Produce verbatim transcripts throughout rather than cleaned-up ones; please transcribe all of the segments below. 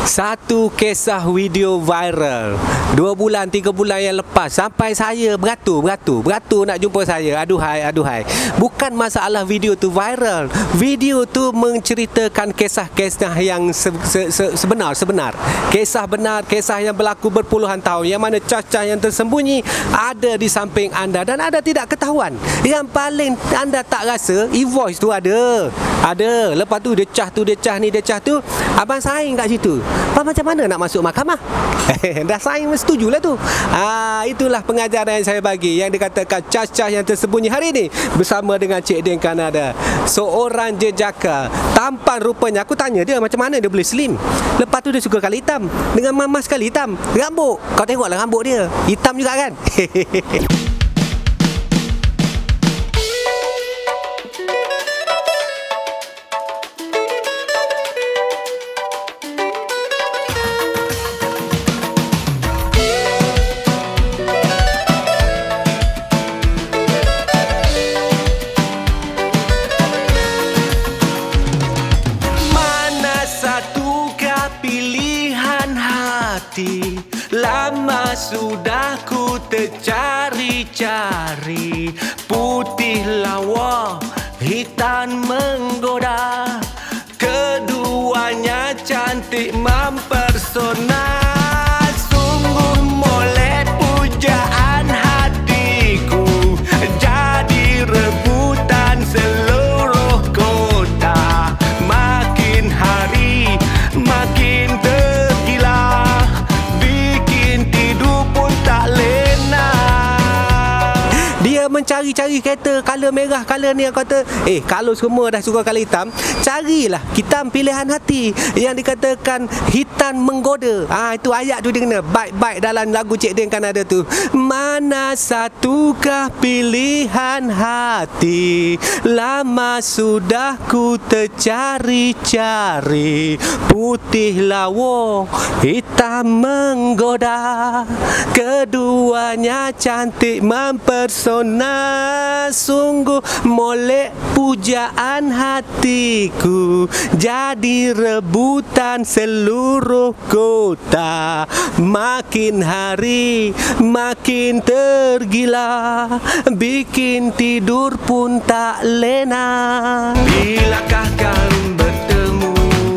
Satu kisah video viral dua bulan, tiga bulan yang lepas, sampai saya beratur, beratur, beratur nak jumpa saya. Aduhai, aduhai. Bukan masalah video tu viral. Video tu menceritakan kisah-kisah yang se se se sebenar, sebenar. Kisah benar, kisah yang berlaku berpuluhan tahun, yang mana cacah yang tersembunyi ada di samping anda dan anda tidak ketahuan. Yang paling anda tak rasa, e-voice tu ada. Ada. Lepas tu dia cah tu, dia cah ni, dia cah tu. Abang saing kat situ. Macam mana nak masuk mahkamah? Dah saing setujulah tu. Ah, itulah pengajaran yang saya bagi, yang dikatakan cacah yang tersembunyi hari ini bersama dengan Cik Din Kanada. Seorang jejaka, tampan rupanya. Aku tanya dia macam mana dia boleh slim. Lepas tu dia suka kali hitam. Dengan mama sekali hitam. Rambut, kau tengoklah rambut dia. Hitam juga kan? Lama sudah ku tercari-cari, putih lawa, hitam menggoda, keduanya cantik mempesona. Sungguh molek pujaan hatiku, jadi rebutan seluruh kota. Makin hari makin tergila, mencari-cari kereta color merah, color ni. Yang kata, eh kalau semua dah suka color hitam, carilah hitam pilihan hati, yang dikatakan hitam menggoda. Ah, itu ayat tu dia kena baik-baik dalam lagu Cik Din Kanada tu. Mana satukah pilihan hati, lama sudah ku tercari-cari, putih lawa, hitam menggoda, keduanya cantik mempesona. Sungguh molek pujaan hatiku, jadi rebutan seluruh kota. Makin hari makin tergila, bikin tidur pun tak lena. Bilakah kan bertemu,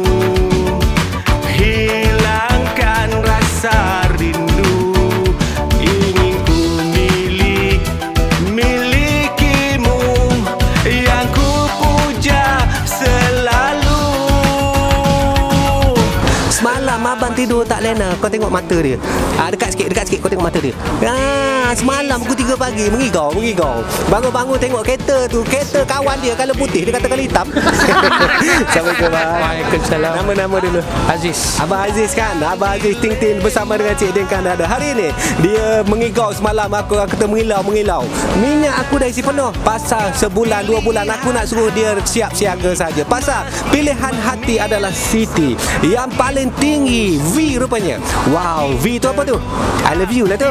hilangkan rasa rindu. Abang tidur tak lena, kau tengok mata dia. Ah, dekat sikit, dekat sikit kau tengok mata dia. Ah, semalam pukul tiga pagi mengigau, mengigau. Bangun-bangun tengok kereta tu, kereta kawan dia kalau putih dia kata kalau hitam. Assalamualaikum. Waalaikumsalam. Nama-nama dulu. Aziz. Abang Aziz kan? Abang Aziz Ting Ting bersama dengan Cik Din Kanada. Hari ni dia mengigau semalam, aku kata mengilau, mengilau. Minyak aku dah isi penuh. Pasal sebulan, dua bulan aku nak suruh dia siap siaga saja. Pasal pilihan hati adalah Siti yang paling tinggi, V rupanya. Wow, V tu apa tu? I love you lah tu.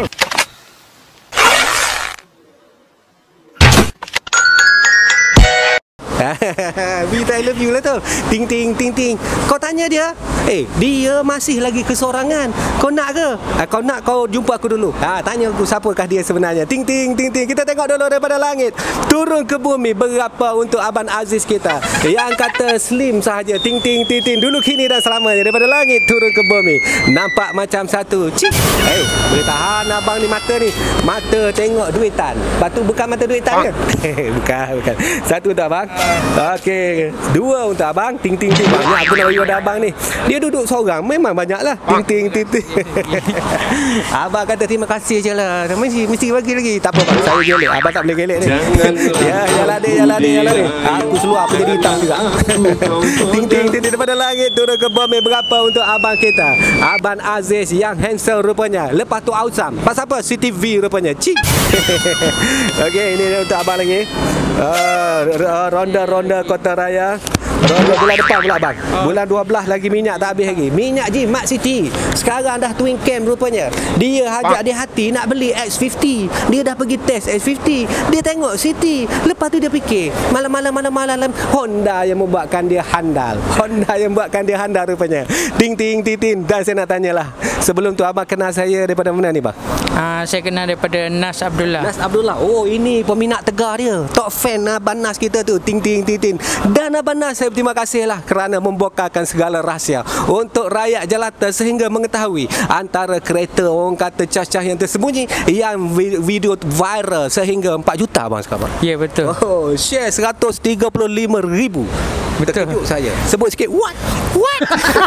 V tu I love you lah tu. Ting ting ting ting. Kau tanya dia, eh dia masih lagi kesorangan, kau nak ke? Ah, kau nak, kau jumpa aku dulu. Ah, tanya aku siapakah dia sebenarnya. Ting ting ting ting. Kita tengok dulu daripada langit turun ke bumi. Berapa untuk Abang Aziz kita yang kata slim sahaja. Ting ting ting ting. Dulu kini dan selamanya daripada langit turun ke bumi. Nampak macam satu. Cik. Eh, boleh tahan abang ni mata ni. Mata tengok duitan. Batu bukan mata duitan ke? Bukan, bukan. Satu untuk abang. Okey, dua untuk abang. Ting ting ting. Banyak aku nak bagi pada abang ni. Dia duduk seorang, memang banyaklah. Ting ting ting ting. Abang kata terima kasih je lah. Mesti mesti bagi lagi. Tak apa bang, saya gelek. Abang tak boleh gelek ni. Jangan. Ya, yalah dia, yalah dia, yalah dia. Aku seluar apa jadi hitam juga. Ting ting ting daripada langit turun ke bumi. Berapa untuk abang kita, Abang Aziz yang handsome rupanya. Lepas tu awesome. Pasal apa? C T V rupanya. Cik. Okey, ini untuk abang lagi. Uh, ronda-ronda Kota Raya. Rojak bulan depan pula bang. Bulan dua belas lagi minyak tak habis lagi. Minyak je Mat Siti. Sekarang dah twin cam rupanya. Dia hajak dia hati nak beli X lima puluh. Dia dah pergi test X lima puluh. Dia tengok Siti. Lepas tu dia fikir, malam-malam malam-malam Honda yang membuatkan dia handal. Honda yang membuatkan dia handal rupanya. Ting ting ting ting. Dan saya nak tanyalah. Sebelum tu abang kenal saya daripada mana ni bang? Uh, saya kenal daripada Nas Abdullah. Nas Abdullah. Oh, ini peminat tegar dia. Top fan Abang Nas kita tu. Ting ting ting ting. Dan Abang Nas, saya berterima kasih lah kerana membokarkan segala rahsia untuk rakyat jelata sehingga mengetahui antara kereta orang kata cas-cas yang tersembunyi yang video viral sehingga empat juta bang sekarang. Ya, betul. Oh, share seratus tiga puluh lima ribu. Betul. Terkejut saya. Sebut sikit. What? What?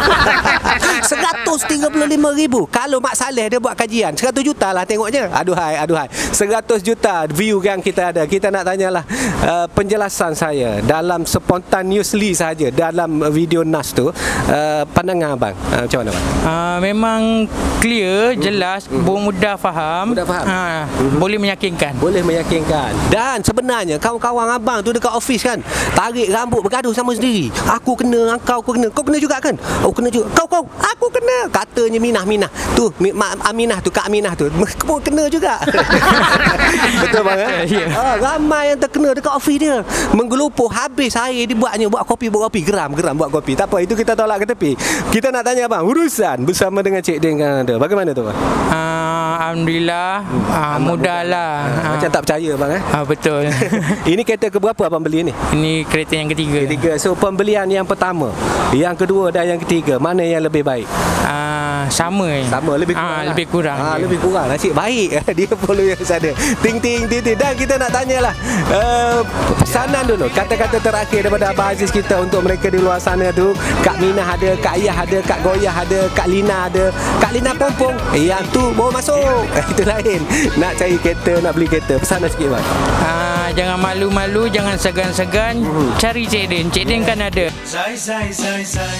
seratus tiga puluh lima ribu. Kalau Mak Saleh dia buat kajian seratus juta lah tengoknya. Aduhai, aduhai. seratus juta view yang kita ada. Kita nak tanyalah uh, penjelasan saya dalam spontaneously saja dalam video Nas tu, uh, pandangan abang uh, macam mana bang? Uh, memang clear, jelas, mm-hmm. mudah faham. Mudah faham. Ha, mm-hmm. Boleh meyakinkan. Boleh meyakinkan. Dan sebenarnya kawan-kawan abang tu dekat office kan, tarik rambut bergaduh sama sendiri. Aku kena, kau kau kena. Kau kena juga kan? Oh kena juga. Kau kau, aku kena. Katanya Minah Minah. Tu Mak Aminah tu, Kak Aminah tu. Kau kena juga. Betul bang eh? Yeah. Ah, ramai yang terkena dekat office dia. Menggelupuh habis air dibuatnya, buat kopi buat kopi geram geram buat kopi. Tak apa, itu kita tolak ke tepi. Kita nak tanya bang, urusan bersama dengan Cik Din kan ada. Bagaimana tu bang? Uh, Alhamdulillah, hmm. uh, mudahlah. Uh, uh, macam tak percaya bang eh? Uh, betul. Ini kereta keberapa abang beli ni? Ini kereta yang ketiga. Ketiga. So pembelian yang pertama, yang kedua dan yang ketiga, mana yang lebih baik? Uh, sama eh. Sama, lebih kurang. Uh, lah. lebih kurang. Ah, lebih kurang. Nasib baik. Dia follow yang sana. Ting ting ting ting. Dan kita nak tanyalah uh, pesanan dulu. Kata-kata terakhir daripada Abang Aziz kita untuk mereka di luar sana tu. Kak Minah ada, Kak Ayah ada, Kak Goyah ada, Kak Lina ada, Kak Lina Pompong. Eh, yang tu bawa masuk. Itu lain. Nak cari kereta, nak beli kereta. Pesanan sikit bang. Uh, jangan malu-malu, jangan segan-segan. Uh-huh. Cari Cik Din. Cik Din kan ada. Zai zai zai zai.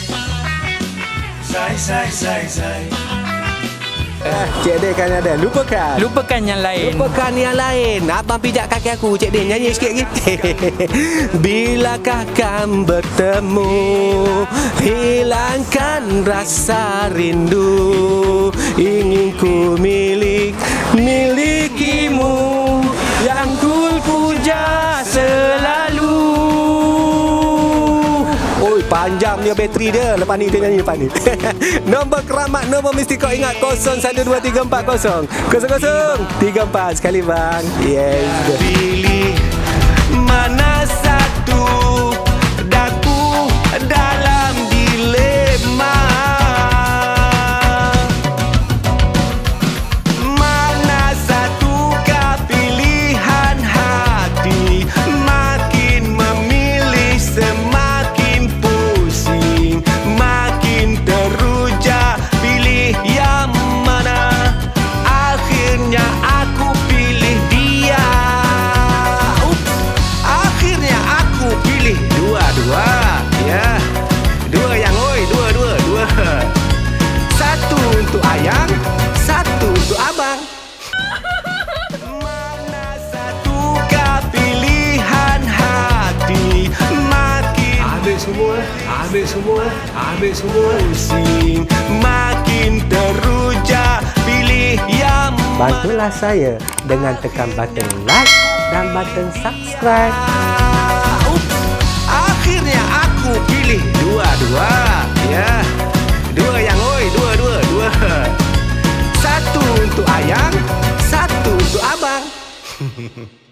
Zai zai zai zai. Eh, Cik Din kan ada. Lupakan. Lupakan yang lain. Lupakan yang lain. Abang pijak kaki aku. Cik Din nyanyi sikit lagi. Bilakah kan bertemu, hilangkan rasa rindu, ingin ku milik milikimu, yang ku puja selalu. Oi, panjangnya bateri dia. Lepas ni dia nyanyi lepas ni. Nombor keramat, nombor mesti kau ingat kosong satu dua tiga empat kosong kosong kosong tiga empat sekali bang. Yes. Pilih mana satu, daku dalam dilema. Mana satukah pilihan hati, makin memilih semakin pusing, makin teruja, pilih yang mana. Akhirnya aku pilih dia. Ups, akhirnya aku pilih dua-dua. Ya, dua yang oi, dua dua dua. Satu untuk ayang, satu untuk abang. Mana satukah pilihan hati, makin Ambil semua, ambil semua, ambil semua. pusing, makin teruja, pilih yang Bantulah saya dengan tekan button like dan button subscribe. Ups, akhirnya aku pilih dua-dua. Ya, dua yang oi, dua dua dua. Satu untuk ayang, satu untuk abang.